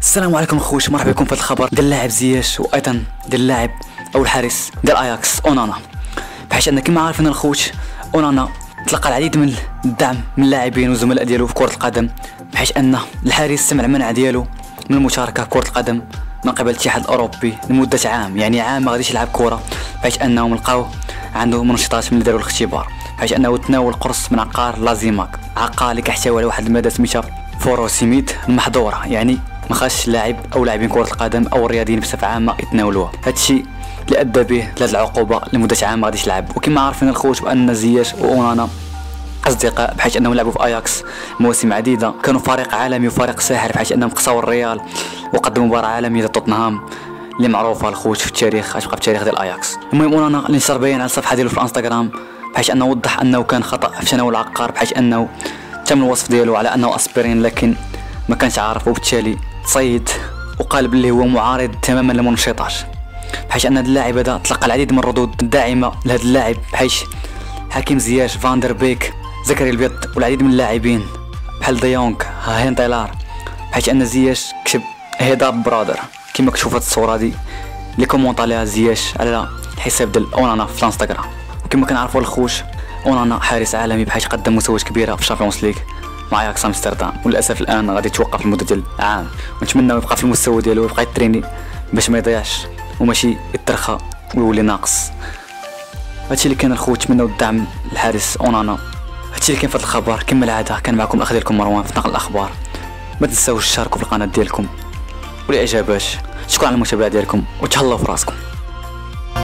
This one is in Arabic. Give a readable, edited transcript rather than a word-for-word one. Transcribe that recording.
السلام عليكم خوش، مرحبا بكم في الخبر ديال اللاعب زياش وايضا ديال اللاعب او الحارس ديال اياكس اونانا. بحيث ان كما عارفين الخوش اونانا تلقى العديد من الدعم من اللاعبين وزملاء ديالو في كرة القدم، بحيث ان الحارس سمع المنع ديالو من المشاركة في كرة القدم من قبل الاتحاد الاوروبي لمدة عام، يعني عام ما غاديش يلعب كرة، بحيث انهم لقاو عنده منشطات من اللي داروا الاختبار، بحيث انه تناول قرص من عقار لازيماك، عقار اللي كيحتوي على واحد المادة سميتها فوروسيميد المحظورة، يعني ما خاصش لاعب او لاعبين كرة القدم او الرياضيين بصفة عامة يتناولوها. هادشي اللي ادى به لهاد العقوبة لمدة عام ما غاديش يلعب. وكما عارفين الخوت بان زياش واونانا اصدقاء، بحيث انهم لعبوا في اياكس مواسم عديدة، كانوا فريق عالمي وفريق ساحر، بحيث انهم قصاو الريال وقدموا مباراة عالمية ضد توتنهام اللي معروفة الخوت في التاريخ، غتبقى في التاريخ ديال اياكس. المهم اونانا اللي نشر بيان على الصفحة ديالو في الانستغرام، بحيث انه وضح انه كان خطأ في تناول العقار، بحيث انه تم الوصف ديالو على انه اسبرين لكن ما كانش عارف، وبالتالي تصيد وقال باللي هو معارض تماما للمنشطات، بحيث ان هذا اللاعب هذا تلقى العديد من الردود الداعمه لهذا اللاعب، بحيث حكيم زياش، فاندر بيك، زكريا البيض والعديد من اللاعبين بحال ديونغ، هين طيلار، بحيث ان زياش كتب هيداب برادر كما كتشوف هذه الصوره دي اللي كومونط عليها زياش على الحساب ديال اونانا في الانستغرام. وكما كنعرفوا الخوش اونانا حارس عالمي، بحيث قدم مستويات كبيره في الشامبيونز ليغ مع اياكس امستردام، وللاسف الان غادي يتوقف لمده ديال عام، ونتمنى يبقى في المستوى ديالو ويبقى يتريني باش ما يضيعش وماشي يترخى ويولي ناقص. هادشي اللي كان الخوت، نتمنوا الدعم للحارس اونانا. هادشي اللي كان في هذا الخبر. كما العاده كان معكم الاخ ديالكم مروان في نقل الاخبار. ما تنساوش تشاركوا في القناه ديالكم والاعجابات. شكرا على المتابعه ديالكم وتهلاو في راسكم.